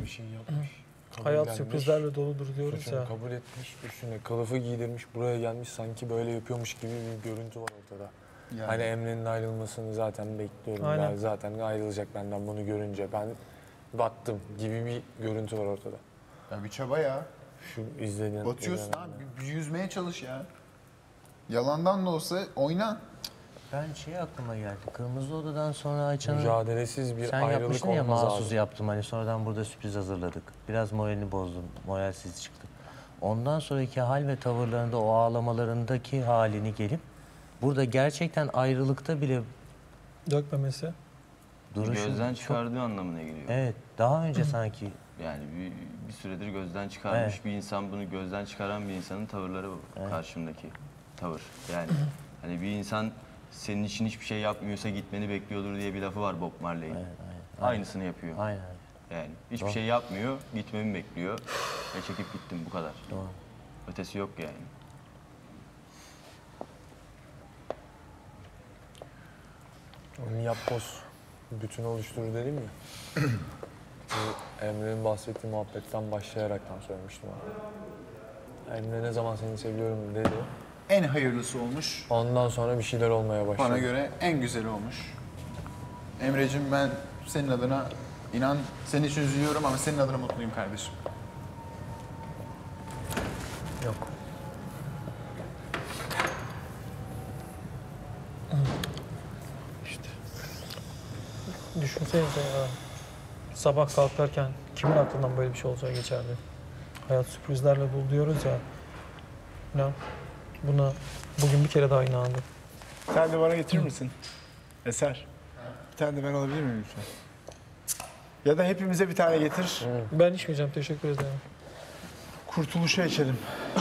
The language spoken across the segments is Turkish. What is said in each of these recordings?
şey yapmış. Hayat sürprizlerle doludur diyoruz ya. Kabul etmiş, üstüne kılıfı giydirmiş, buraya gelmiş sanki böyle yapıyormuş gibi bir görüntü var ortada. Yani. Hani Emre'nin ayrılmasını zaten bekliyorum. Aynen. Ben zaten ayrılacak benden bunu görünce. Ben battım gibi bir görüntü var ortada. Ya bir çaba ya. Şu izlediğin... Batıyorsun abi. Bir yüzmeye çalış ya. Yalandan da olsa oyna. Ben aklıma geldi. Kırmızı Oda'dan sonra Ayça'nın... Mücadelesiz bir Sen ayrılık yapmıştın ya, olmaz mahsus abi. yaptım. Hani sonradan burada sürpriz hazırladık. Biraz moralini bozdum. Moralsiz çıktı. Ondan sonraki hal ve tavırlarında, o ağlamalarındaki halini gelip... Burada gerçekten ayrılıkta bile... Dökmemesi. Duruşu Gözden çıkardığı anlamına geliyor. Evet. Daha önce sanki... Yani bir süredir gözden çıkarmış Evet. bir insan, bunu gözden çıkaran bir insanın tavırları bu. Evet. Karşımdaki tavır. Yani hani bir insan senin için hiçbir şey yapmıyorsa gitmeni bekliyordur diye bir lafı var Bob Marley'in. Evet, Aynısını yapıyor. Aynen. Yani hiçbir şey yapmıyor, gitmemi bekliyor ve çekip gittim, bu kadar. Doğru. Ötesi yok yani. Onu yapboz bütün oluşturur dedim ya. Bu Emre'nin bahsettiği muhabbetten başlayaraktan söylemiştim ona. Emre ne zaman seni seviyorum dedi. En hayırlısı olmuş. Ondan sonra bir şeyler olmaya başladı. Bana göre en güzeli olmuş. Emre'cim, ben senin adına, inan senin için üzülüyorum ama senin adına mutluyum kardeşim. Yok. İşte. Düşünsenize ya. Sabah kalkarken kimin aklından böyle bir şey olacağı geçerdi. Hayat sürprizlerle dolu diyoruz ya. İnan buna bugün bir kere daha inandım. Sen de bana getirir misin? Eser. Bir tane de ben alabilir miyim lütfen? Ya da hepimize bir tane getir. Ben içmeyeceğim, teşekkür ederim. Kurtuluşa içelim.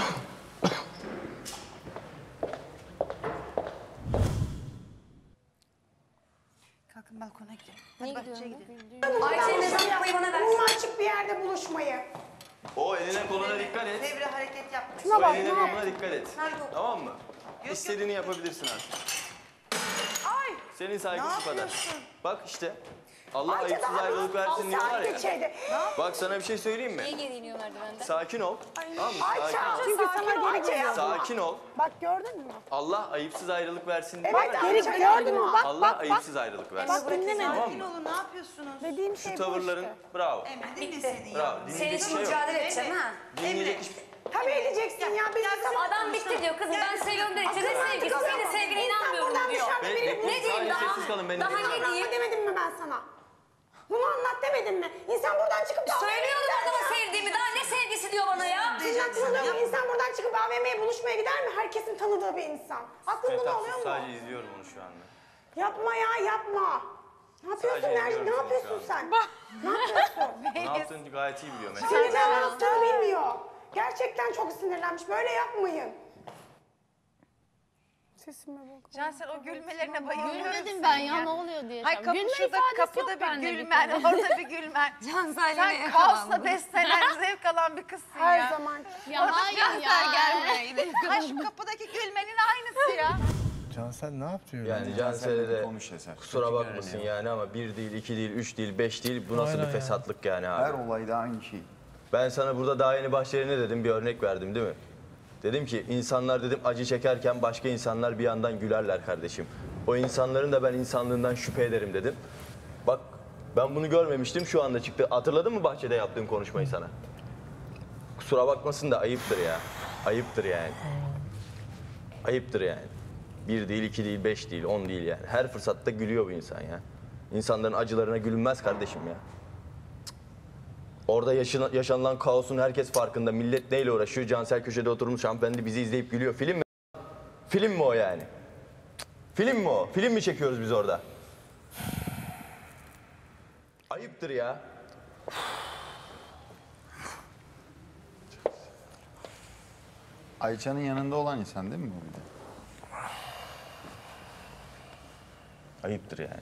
Kalkın balkona gidelim. Niye Hadi bahçeye gidiyorsun? gidelim. Ayşe mezan yapmayı bana ver. Mum açık bir yerde buluşmayı. O eline koluna dikkat et. Devre hareket yapma. Şuna bak, Eline ne? koluna dikkat et. Nerede o? Tamam mı? İstediğini yapabilirsin artık. Ay! Senin saygın Ne bu kadar. yapıyorsun? Bak işte. Allah Ayça ayıpsız daha ayrılık versin diye var ya. geçeydi. Bak sana bir şey söyleyeyim mi? Niye geri iniyor merdivenden? Sakin ol. Tamam mı? Sakin Ayça, ol. çünkü sana geri geliyor. Sakin ol. Bak gördün mü? Allah ayıpsız ayrılık versin diye Evet, var ya. geri gördün mü? Bak Allah bak bak. ayıpsız ayrılık versin. Bak dinlemedin. Tamam Sakin mı? olun, ne yapıyorsunuz? Dediğim şey Şu tavırların bravo. Emre dinle seni ya. Bravo. Senin Dinleyecek için bir şey yok. mücadele edeceğim ha. Dinleyecek hiçbir Tabii edeceksin ya. Biz Adam bitti diyor kızım, ben seviyorum dedikçe ne sevgisi, senin sevgine inanmıyorum diyor. Bekleyin, Ne diyeyim sadece daha? sessiz kalın, ben Daha dinleyeceğim. ne diyeyim? demedim mi ben sana? Bunu anlat demedim mi? İnsan buradan çıkıp da Söylüyorum adama sevdiğimi, daha ne sevgisi diyor bana ya? Sizin aklınızda yok mu? İnsan buradan çıkıp AVM'ye buluşmaya gider mi? Herkesin tanıdığı bir insan. Aklında ne oluyor mu? Sadece izliyorum onu şu anda. Yapma ya, yapma. Ne yapıyorsun Sadece Nermin? Ne izliyorum yapıyorsun seni sen? Ne yapıyorsun? Ne yaptığını gayet iyi biliyor mesela. Seni ne yaptığını bilmiyor. Gerçekten çok sinirlenmiş. Böyle yapmayın. Sesime bak. Cansel, o gülmelerine bayılıyorum. Gülmedim ben ya, ne oluyor diye. Ay kapı Gülme şurada, ifadesi kapıda yok bir bende gülmen, kere. orada bir gülmen. Cansel'le Sen kaosla beslenen, zevk alan bir kızsın Her ya. zaman. Ya hayır ya. gelme. Ay şu kapıdaki gülmenin aynısı ya. Cansel ne yapıyor? Yani Cansel'e de Konuş Eser. kusura bakmasın yani ama 1 değil, 2 değil, 3 değil, 5 değil. Bu nasıl Aynen bir ya. fesatlık yani Her abi? olayda aynı şey. Ben sana burada daha yeni başta ne dedim? Bir örnek verdim değil mi? Dedim ki insanlar dedim acı çekerken başka insanlar bir yandan gülerler kardeşim. O insanların da ben insanlığından şüphe ederim dedim. Bak ben bunu görmemiştim, şu anda çıktı. Hatırladın mı bahçede yaptığım konuşmayı sana? Kusura bakmasın da ayıptır ya. Ayıptır yani. Ayıptır yani. 1 değil, 2 değil, 5 değil, 10 değil yani. Her fırsatta gülüyor bu insan ya. İnsanların acılarına gülünmez kardeşim ya. Orada yaşanılan kaosun herkes farkında. Millet neyle uğraşıyor? Cansel köşede oturmuş hanımefendi bizi izleyip gülüyor. Film mi? Film mi o yani? Film mi o? Film mi çekiyoruz biz orada? Ayıptır ya. Ayça'nın yanında olan insan değil mi bu bir de? Ayıptır yani.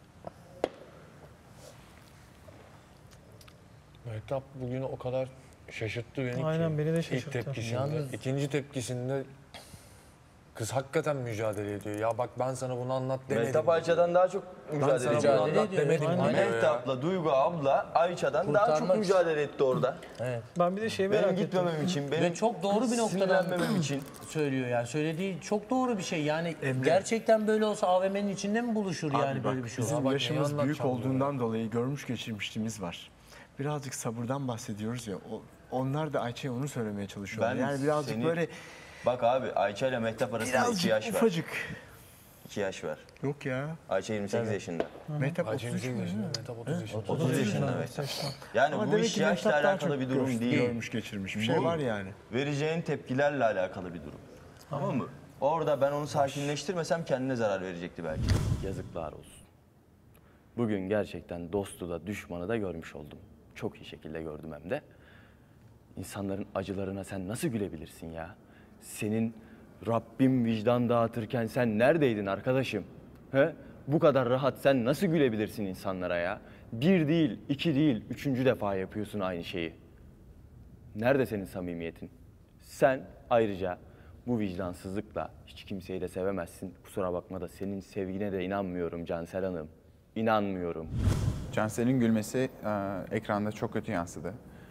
Mehtap bugün o kadar şaşırttı beni ki. Aynen, beni de şaşırttı. İlk tepkisinde. Yalnız- İkinci tepkisinde Kız hakikaten mücadele ediyor. Ya bak ben sana bunu anlat demedim. Mehtap Ayça'dan daha çok Ben mücadele sana bunu ediyor. anlat demedim mi diyor ya. Mehtap'la Duygu abla Ayça'dan daha çok Kurtarmak mücadele etti orada. Ben bir de şeyi merak Benim ettim. gitmemem için, benim Ve çok doğru bir noktadan sinirlenmemem için. söylüyor yani. Söylediği çok doğru bir şey. Yani gerçekten böyle olsa AVM'nin içinde mi buluşur yani böyle bir şey olur? Bizim bak, yaşımız neyi büyük anlatacağım olduğundan dolayı görmüş geçirmişliğimiz var. Birazcık sabırdan bahsediyoruz ya. Onlar da Ayça'ya onu söylemeye çalışıyorlar. Ben Yani birazcık seni- böyle Bak abi Ayça ile Mehtap arasında 2 birazcık yaş var. ufacık. 2 yaş var. Yok ya. Ayça 28 yaşında. Mehtap Ayça 33 28 mü? yaşında, Mehtap 30 yaşında. 30 yaşında evet. Yani Ama bu demek iş ki yaşla Mehtap daha alakalı çok bir durum değil. görmüş geçirmiş bir şey Bu var yani. Vereceğin tepkilerle alakalı bir durum. Tamam mı? Orada ben onu sakinleştirmesem kendine zarar verecekti belki. Yazıklar olsun. Bugün gerçekten dostu da düşmanı da görmüş oldum. Çok iyi şekilde gördüm hem de. İnsanların acılarına sen nasıl gülebilirsin ya? Senin Rabbim vicdan dağıtırken sen neredeydin arkadaşım? He? Bu kadar rahat sen nasıl gülebilirsin insanlara ya? Bir değil, iki değil, üçüncü defa yapıyorsun aynı şeyi. Nerede senin samimiyetin? Sen ayrıca bu vicdansızlıkla hiç kimseyi de sevemezsin. Kusura bakma da senin sevgine de inanmıyorum Cansel Hanım. İnanmıyorum. Cansel'in gülmesi ekranda çok kötü yansıdı.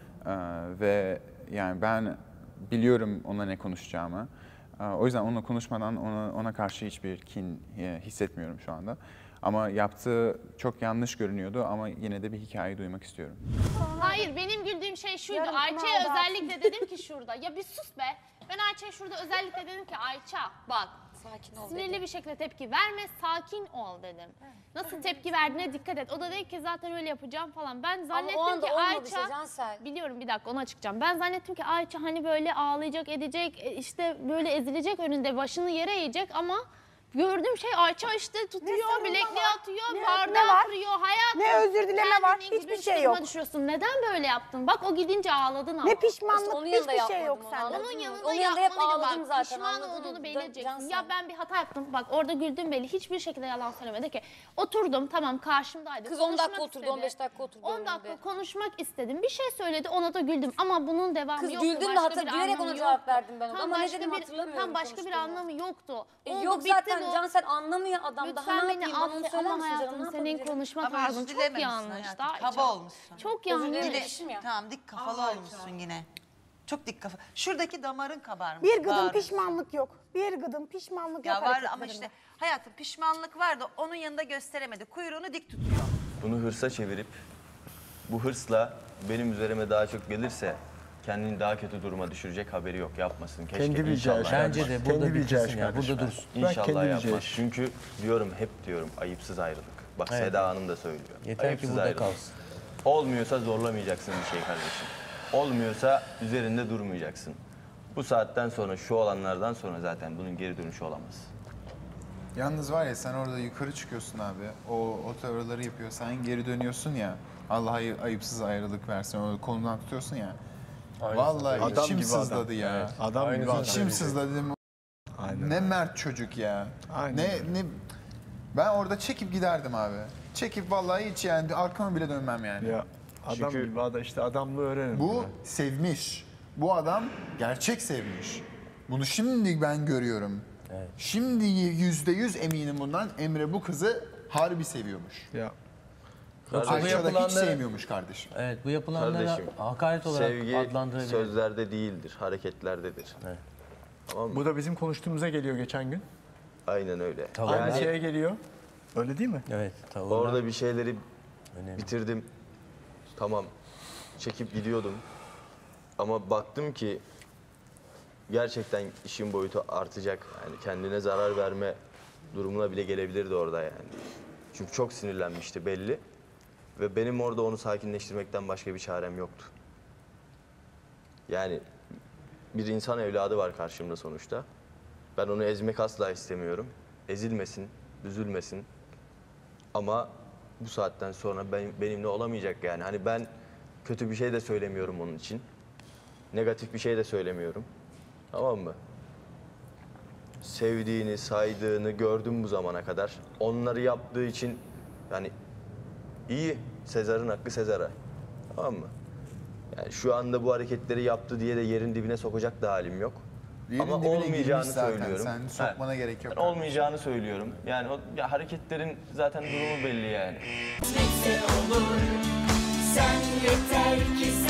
Ve yani ben biliyorum ona ne konuşacağımı. O yüzden onunla konuşmadan ona karşı hiçbir kin hissetmiyorum şu anda. Ama yaptığı çok yanlış görünüyordu ama yine de bir hikaye duymak istiyorum. Hayır benim güldüğüm şey şuydu. Yarın Ayça'ya kınağı özellikle dedim ki şurada. Ya bir sus be. Ben Ayça'ya şurada özellikle dedim ki Ayça bak. Sakin ol Sinirli dedi. bir şekilde tepki verme, sakin ol dedim. Nasıl tepki verdiğine dikkat et. O da dedi ki zaten öyle yapacağım falan. Ben Ama zannettim o anda ki olmadı Ayça... işte Cansel. Biliyorum bir dakika onu açıklayacağım. Ben zannettim ki Ayça hani böyle ağlayacak, edecek, işte böyle ezilecek önünde, başını yere eğecek ama... Gördüğüm şey Ayça işte tutuyor, sarılma bilekliği var, atıyor, ne bardağı var, kırıyor, hayatım. ne özür dileme var, Kendini hiçbir gibi şey duruma yok. düşürüyorsun. Neden böyle yaptın? Bak o gidince ağladın ama. Ne pişmanlık, İşte onun yanında hiçbir şey yok yapmadım onu, sende. anladın Onun mı? yanında Onun yanında hep yapmalıydım ağladım bak. zaten, Pişman anladın olduğunu mı? belli edeceksin. Cansel. Ya ben bir hata yaptım. Bak orada güldüm belli. Hiçbir şekilde yalan söylemedi ki. Oturdum tamam karşımdaydı. Kız 10 dakika konuşmak oturdu, istedi. 15 dakika oturdu 10 dakika önünde. konuşmak istedim. Bir şey söyledi ona da güldüm. Ama bunun devamı Kız yoktu. güldün de Başka bir bilerek ona anlamı cevap yoktu. verdim ben ona. Tam Ama ne başka dedim bir- hatırlamıyorum Tam başka bir konuştuğumu. anlamı yoktu. Oldu, Yok bitti zaten bu. Cansel anlamıyor adam. Daha Lütfen ne beni yapayım? Bana onu affet söyler ama misin canım? Ne hayatım senin yapabilirim? konuşma Ama tarzın özür çok dilememişsin yanlış. hayatım, Daha kaba olmuşsun. Çok Özür yanlış. dilemişim ya. Tamam dik kafalı olmuşsun yine. Çok dik kafa. Şuradaki damarın kabarmış. Bir gıdım bağırıyorsun. pişmanlık yok. Bir gıdım pişmanlık Ya yok var ama hareketlerinde. işte hayatım pişmanlık var da onun yanında gösteremedi. Kuyruğunu dik tutuyor. Bunu hırsa çevirip bu hırsla benim üzerime daha çok gelirse kendini daha kötü duruma düşürecek haberi yok. Yapmasın. Keşke Kendi bileceği inşallah iş. yapmaz. Bence de Kendi burada bileceği bitirsin iş ya. kardeşim. Burada dursun. Bırak İnşallah kendi bileceği yapmaz. iş. Çünkü diyorum hep diyorum ayıpsız ayrılık. Bak Evet. Seda Hanım da söylüyor. Yeter ki Ayıpsız burada ayrılık. kalsın. Olmuyorsa zorlamayacaksın bir şey kardeşim. Olmuyorsa üzerinde durmayacaksın. Bu saatten sonra şu olanlardan sonra zaten bunun geri dönüşü olamaz. Yalnız var ya sen orada yukarı çıkıyorsun abi. O tavırları yapıyor. Sen geri dönüyorsun ya. Allah ayıpsız ayrılık versin. O konudan tutuyorsun ya. Vallahi Adam içim gibi adam. sızladı ya. Evet. Adam Aynı gibi zaten. adam. İçim sızladı dedim. Aynen. Ne mert çocuk ya. Aynen Ne ben orada çekip giderdim abi. Çekip vallahi hiç yani arkama bile dönmem yani. Ya adam Çünkü- gibi adam işte adamlığı öğrenin. Bu sevmiş. Bu adam gerçek sevmiş. Bunu şimdi ben görüyorum. Şimdi %100 eminim bundan. Emre bu kızı harbi seviyormuş. Ya Yoksa bu Ayça da hiç yapılanları, sevmiyormuş kardeşim. evet bu yapılanlara Kardeşim, hakaret olarak Sevgi adlandırabilir. sözlerde değildir, hareketlerdedir. Evet. Tamam mı? bu da bizim konuştuğumuza geliyor geçen gün. Aynen öyle. Tamam. Aynı Yani şeye geliyor. Öyle değil mi? Evet, tavırlar orada bir şeyleri önemli. bitirdim. Tamam. Çekip gidiyordum. Ama baktım ki gerçekten işin boyutu artacak. Yani kendine zarar verme durumuna bile gelebilirdi orada yani. Çünkü çok sinirlenmişti belli. Ve benim orada onu sakinleştirmekten başka bir çarem yoktu. Yani bir insan evladı var karşımda sonuçta. Ben onu ezmek asla istemiyorum. Ezilmesin, üzülmesin. Ama bu saatten sonra benimle olamayacak yani. Hani ben kötü bir şey de söylemiyorum onun için. Negatif bir şey de söylemiyorum. Tamam mı? Sevdiğini, saydığını gördüm bu zamana kadar. Onları yaptığı için yani iyi. Sezar'ın hakkı Sezar'a. Tamam mı? Yani şu anda bu hareketleri yaptı diye de yerin dibine sokacak da halim yok. Diğerinin Ama dibine olmayacağını girmiş zaten. söylüyorum. Sen sokmana gerek yok. Ben olmayacağını söylüyorum. Yani o ya hareketlerin zaten durumu belli yani. Olur, sen yeter ki